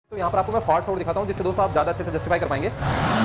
तो यहाँ पर आपको मैं फॉल्ट शोड दिखाता हूँ जिससे दोस्तों आप ज़्यादा अच्छे से जस्टिफाई कर पाएंगे।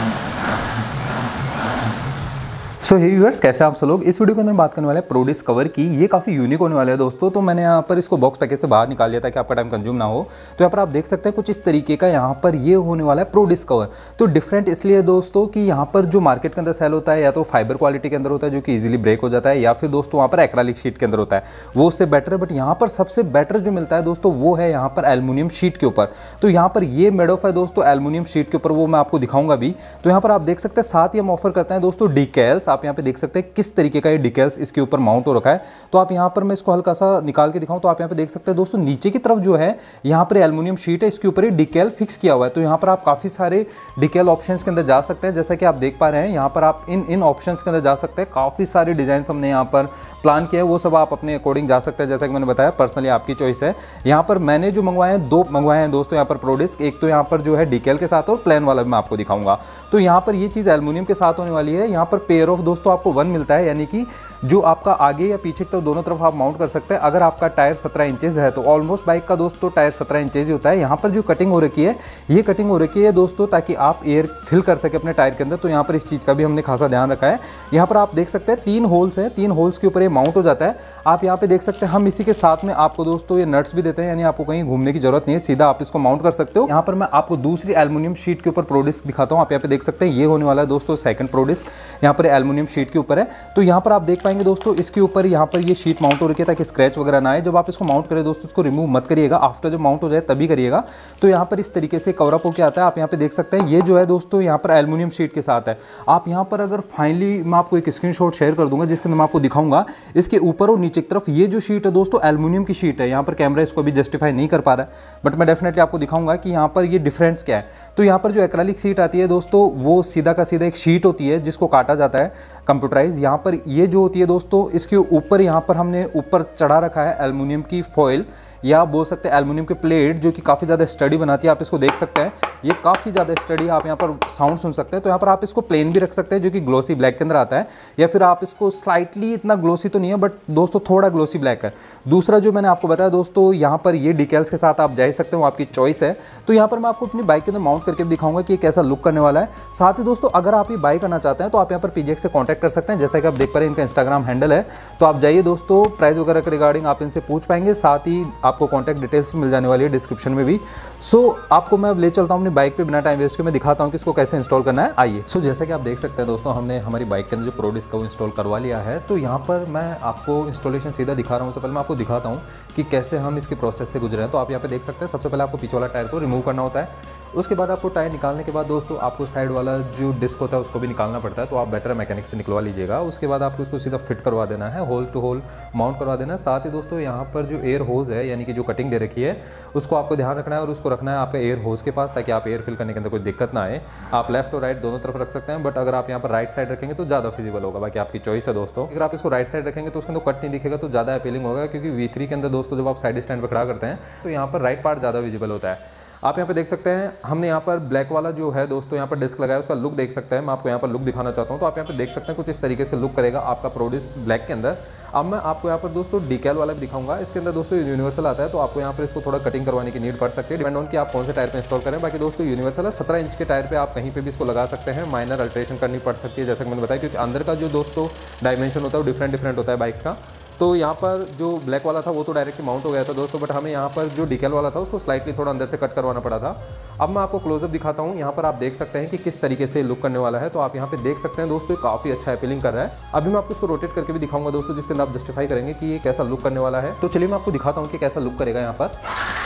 सो हे व्यूअर्स, कैसे आप सब लोग। इस वीडियो के अंदर बात करने वाले हैं प्रो डिस्कवर की। ये काफ़ी यूनिक होने वाला है दोस्तों। तो मैंने यहाँ पर इसको बॉक्स पैकेज से बाहर निकाल लिया था कि आपका टाइम कंज्यूम ना हो। तो यहाँ पर आप देख सकते हैं कुछ इस तरीके का यहाँ पर ये होने वाला है प्रो डिस्कवर। तो डिफरेंट इसलिए दोस्तों कि यहाँ पर जो मार्केट के अंदर सेल होता है या तो फाइबर क्वालिटी के अंदर होता है जो कि ईजिली ब्रेक हो जाता है, या फिर दोस्तों वहाँ पर एक्रेलिक शीट के अंदर होता है, वो उससे बेटर है। बट यहाँ पर सबसे बेटर जो मिलता है दोस्तों वो है यहाँ पर एल्युमिनियम शीट के ऊपर। तो यहाँ पर ये मेड ऑफ है दोस्तों एल्युमिनियम शीट के ऊपर, वो मैं आपको दिखाऊंगा भी। तो यहाँ पर आप देख सकते हैं साथ ही हम ऑफर करते हैं दोस्तों डिकेल्स। आप यहाँ पे देख सकते हैं किस तरीके का ये डिकेल्स इसके ऊपर माउंट हो रखा है। तो आप यहाँ पर मैं इसको हल्का सा निकाल के दिखाऊं तो आप यहाँ पे देख सकते हैं दोस्तों नीचे की तरफ जो है यहाँ पर एल्युमिनियम शीट है, इसके ऊपर ये डिकेल फिक्स किया हुआ है। तो यहाँ पर आप काफी सारे डिकेल ऑप्शंस के अंदर जा सकते हैं, जैसा कि आप देख पा रहे हैं। यहाँ पर आप इन ऑप्शंस के अंदर जा सकते हैं। काफी सारे डिजाइन हमने यहाँ पर प्लान किया है, वो सब आप अपने अकॉर्डिंग जा सकते हैं। जैसा कि मैंने बताया पर्सनली आपकी चॉइस है। यहाँ पर मैंने जो मंगवाए हैं, दो मंगवाए हैं दोस्तों यहाँ पर प्रो डिस्क। एक तो यहाँ पर जो है डिकेल के साथ और प्लेन वाला भी मैं आपको दिखाऊंगा। तो यहाँ पर ये चीज़ एल्युमिनियम के साथ होने वाली है। यहाँ पर पेयर ऑफ दोस्तों आपको 1 मिलता है, यानी कि जो आपका आगे या पीछे तो दोनों तरफ आप माउंट कर सकते हैं। अगर आपका टायर 17 इंचेस है तो ऑलमोस्ट बाइक का दोस्तों टायर 17 इंचेस ही होता है। यहाँ पर जो कटिंग हो रखी है, ये कटिंग हो रखी है दोस्तों ताकि आप एयर फिल कर सके अपने टायर के अंदर। तो यहाँ पर इस चीज़ का भी हमने खासा ध्यान रखा है। यहाँ पर आप देख सकते हैं 3 होल्स हैं, 3 होल्स के ऊपर ये माउंट हो जाता है। आप यहाँ पे देख सकते हैं हम इसी के साथ में आपको दोस्तों ये नट्स भी देते हैं, यानी आपको कहीं घूमने की जरूरत नहीं है, सीधा आप इसको माउंट कर सकते हो। यहाँ पर मैं आपको दूसरी एल्युमिनियम शीट के ऊपर प्रो डिस्क दिखाता हूँ। आप यहाँ पे देख सकते हैं ये होने वाला है दोस्तों सेकंड प्रो डिस्क। यहाँ पर एल्युमिनियम शीट के ऊपर है। तो यहाँ पर आप देख पाएंगे दोस्तों इसके ऊपर यहाँ पर ये शीट माउंट हो रही है ताकि स्क्रैच वगैरह ना आए। जब आप इसको माउंट करें दोस्तों इसको रिमूव मत करिएगा, आफ्टर जब माउंट हो जाए तभी करिएगा। तो यहाँ पर इस तरीके से कवर अप होकर आता है। आप यहाँ पे देख सकते हैं ये जो है दोस्तों यहाँ पर एल्युमिनियम शीट के साथ है। आप यहाँ पर अगर फाइनली मैं आपको एक स्क्रीनशॉट शेयर कर दूंगा जिसके अंदर मैं आपको दिखाऊंगा इसके ऊपर और नीचे की तरफ ये जो शीट है दोस्तों एल्युमिनियम की शीट है। यहाँ पर कैमरा इसको अभी जस्टिफाई नहीं कर पा रहा है, बट मैं डेफिनेटली आपको दिखाऊंगा कि यहाँ पर ये डिफरेंस क्या है। तो यहाँ पर जो एक्रेलिक शीट आती है दोस्तों वो सीधा का सीधा एक शीट होती है जिसको काटा जाता है कंप्यूटराइज। यहाँ पर ये जो होती है दोस्तों इसके ऊपर यहाँ पर हमने ऊपर चढ़ा रखा है एल्युमिनियम की फॉइल, या बोल सकते हैं एल्युमिनियम की प्लेट, जो कि काफ़ी ज़्यादा स्टडी बनाती है। आप इसको देख सकते हैं, ये काफ़ी ज़्यादा स्टडी, आप यहाँ पर साउंड सुन सकते हैं। तो यहाँ पर आप इसको प्लेन भी रख सकते हैं जो कि ग्लोसी ब्लैक के अंदर आता है, या फिर आप इसको स्लाइटली, इतना ग्लोसी तो नहीं है बट दोस्तों थोड़ा ग्लोसी ब्लैक है। दूसरा जो मैंने आपको बताया दोस्तों यहाँ पर ये डिकेल्स के साथ आप जा ही सकते हो, आपकी चॉइस है। तो यहाँ पर मैं आपको अपनी बाइक के अंदर माउंट करके दिखाऊंगा कि कैसा लुक करने वाला है। साथ ही दोस्तों अगर आप ये बाय करना चाहते हैं तो आप यहाँ पर पीजेक्स से कॉन्टैक्ट कर सकते हैं। जैसा कि आप देख पा रहे हैं इनका इंस्टाग्राम हैंडल है, तो आप जाइए दोस्तों, प्राइस वगैरह के रिगार्डिंग आप इनसे पूछ पाएंगे। साथ ही आपको कॉन्टैक्ट डिटेल्स मिल जाने वाली है डिस्क्रिप्शन में भी। सो आपको मैं अब ले चलता हूं अपनी बाइक पे बिना टाइम वेस्ट के। मैं दिखाता हूं कि इसको कैसे इंस्टॉल करना है। आइए। सो जैसा कि आप देख सकते हैं दोस्तों हमने हमारी बाइक के अंदर जो प्रो डिस्क को इंस्टॉल करवा लिया है। तो यहाँ पर मैं आपको इंस्टॉलेशन सीधा दिखा रहा हूँ। सबसे पहले मैं आपको दिखाता हूँ कि कैसे हम इसके प्रोसेस से गुजरे हैं। तो आप यहाँ पे देख सकते हैं सबसे पहले आपको पीछे वाला टायर को रिमूव करना होता है। उसके बाद आपको टायर निकालने के बाद दोस्तों आपको साइड वाला जो डिस्क होता है उसको भी निकालना पड़ता है। तो आप बेटर मैकेनिक से निकलवा लीजिएगा। उसके बाद आपको इसको सीधा फिट करवा देना है, होल टू होल माउंट करवा देना है। साथ ही दोस्तों यहाँ पर जो एयर होज है, यानी कि जो कटिंग दे रखी है, उसको आपको ध्यान रखना है और उसको रखना है आपका एयर होज के पास, ताकि आप एयर फिल करने के अंदर कोई दिक्कत ना आए। आप लेफ्ट और राइट दोनों तरफ रख सकते हैं, बट अगर आप यहाँ पर राइट साइड रखेंगे तो ज़्यादा फिजिबल होगा। बाकी आपकी चॉइस है दोस्तों। अगर आप इसको राइट साइड रखेंगे तो उसके अंदर कट नहीं दिखेगा, तो ज़्यादा अपीलिंग होगा। क्योंकि V3 के अंदर दोस्तों जब आप साइड स्टैंड पर खड़ा करते हैं तो यहाँ पर राइट पार्ट ज़्यादा विजिबल होता है। आप यहाँ पे देख सकते हैं हमने यहाँ पर ब्लैक वाला जो है दोस्तों यहाँ पर डिस्क लगाया है, उसका लुक देख सकते हैं। मैं आपको यहाँ पर लुक दिखाना चाहता हूँ। तो आप यहाँ पे देख सकते हैं कुछ इस तरीके से लुक करेगा आपका प्रो डिस्क ब्लैक के अंदर। अब मैं आपको यहाँ पर दोस्तों डिकेल वाला भी दिखाऊंगा। इसके अंदर दोस्तों यूनिवर्सल आता है, तो आपको यहाँ पर इसको थोड़ा कटिंग करवाने की नीड पड़ सकती है, डिपेंड ऑन कि आप कौन से टायर पर इंस्टॉल करें। बाकी दोस्तों यूनिवर्सल है 17 इंच के टायर पर आप कहीं पर भी इसको लगा सकते हैं। माइनर अल्ट्रेशन करनी पड़ सकती है जैसा कि मैंने बताया, क्योंकि अंदर का जो दोस्तों डायमेंशन होता है वो डिफरेंट होता है बाइक्स का। तो यहाँ पर जो ब्लैक वाला था वो तो डायरेक्टली माउंट हो गया था दोस्तों, बट हमें यहाँ पर जो डिकेल वाला था उसको स्लाइटली थोड़ा अंदर से कट करवाना पड़ा था। अब मैं आपको क्लोजअप दिखाता हूँ। यहाँ पर आप देख सकते हैं कि किस तरीके से लुक करने वाला है। तो आप यहाँ पे देख सकते हैं दोस्तों काफ़ी अच्छा अपीलिंग कर रहा है। अभी मैं आपको इसको रोटेट करके भी दिखाऊंगा दोस्तों, जिसके अंदर आप जस्टिफाई करेंगे कि ये कैसा लुक करने वाला है। तो चलिए मैं आपको दिखाता हूँ कि कैसा लुक करेगा यहाँ पर।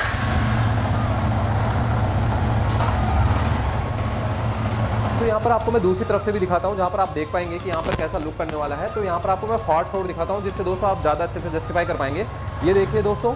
तो यहाँ पर आपको मैं दूसरी तरफ से भी दिखाता हूँ, जहाँ पर आप देख पाएंगे कि यहाँ पर कैसा लुक करने वाला है। तो यहाँ पर आपको मैं फॉल्ट शोड दिखाता हूँ जिससे दोस्तों आप ज़्यादा अच्छे से जस्टिफाई कर पाएंगे। ये देखिए दोस्तों,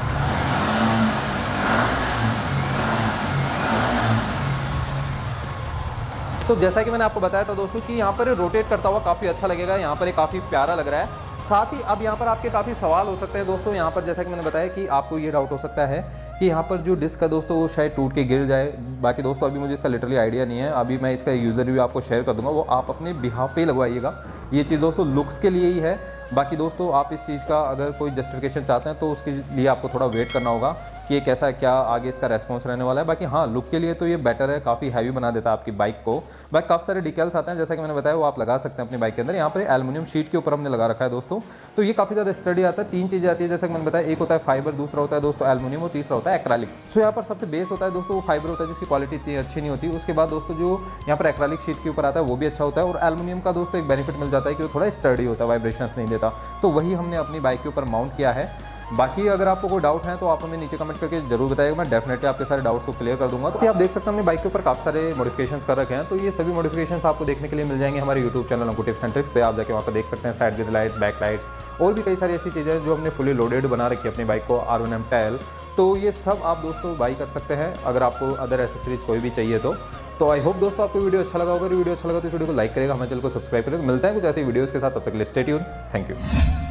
तो जैसा कि मैंने आपको बताया था दोस्तों कि यहाँ पर रोटेट करता हुआ काफ़ी अच्छा लगेगा। यहाँ पर ये काफ़ी प्यारा लग रहा है। साथ ही अब यहाँ पर आपके काफ़ी सवाल हो सकते हैं दोस्तों। यहाँ पर जैसा कि मैंने बताया कि आपको ये डाउट हो सकता है कि यहाँ पर जो डिस्क है दोस्तों वो शायद टूट के गिर जाए। बाकी दोस्तों अभी मुझे इसका लिटरली आइडिया नहीं है। अभी मैं इसका यूज़र रिव्यू आपको शेयर कर दूंगा, वो आप अपने बिहाफ पे ही लगवाइएगा। ये चीज़ दोस्तों लुक्स के लिए ही है। बाकी दोस्तों आप इस चीज़ का अगर कोई जस्टिफिकेशन चाहते हैं तो उसके लिए आपको थोड़ा वेट करना होगा, कि ये कैसा क्या आगे इसका रेस्पॉन्स रहने वाला है। बाकी हाँ, लुक के लिए तो ये बेटर है, काफ़ी हैवी बना देता है आपकी बाइक को। बाकी काफ़ी सारे डिटेल्स आते हैं, जैसा कि मैंने बताया, वो आप लगा सकते हैं अपनी बाइक के अंदर। यहाँ पर एल्युमिनियम शीट के ऊपर हमने लगा रखा है दोस्तों। तो ये काफ़ी ज़्यादा स्टडी आता है। 3 चीज़ें आती है, जैसे कि मैंने बताया, एक होता है फाइबर, दूसरा होता है दोस्तों एल्युमिनियम और तीसरा होता है एक्रेलिक। सो यहाँ पर सबसे बेस होता है दोस्तों वो फाइबर होता है, जिसकी क्वालिटी इतनी अच्छी नहीं होती। उसके बाद दोस्तों जो यहाँ पर एक्रेलिक शीट के ऊपर आता है वो भी अच्छा होता है। और एल्युमिनियम का दोस्तों एक बेनिफिट मिल जाता है कि वो थोड़ा स्टडी होता है, वाइब्रेशंस नहीं देता। तो वही हमने अपनी बाइक के ऊपर माउंट किया है। बाकी अगर आपको कोई डाउट है तो आप हमें नीचे कमेंट करके जरूर बताइएगा, मैं डेफिनेटली आपके सारे डाउट्स को क्लियर कर दूंगा। तो आप देख सकते हैं अपनी बाइक के ऊपर काफ़ी सारे मॉडिफिकेशंस कर रखे हैं। तो ये सभी मॉडिफिकेशंस आपको देखने के लिए मिल जाएंगे हमारे YouTube channel Anku tips and tricks पे। आप जाके वहाँ पर देख सकते हैं side grill lights, back lights और भी कई सारी ऐसी चीज़ें जो हमने फुली लोडेड बना रखी है अपनी बाइक को, R1M टैल। तो ये सब आप दोस्तों बाई कर सकते हैं अगर आपको अदर एसेसरीज कोई भी चाहिए तो आई होप दोस्तों आपको वीडियो अच्छा लगा होगा। वीडियो अच्छा लगा तो इस वीडियो को लाइक करेगा, हमारे चैनल को सब्सक्राइब करेगा। मिलता है कुछ ऐसी वीडियोस के साथ, तब तक के लिए स्टे ट्यून्ड। Thank you.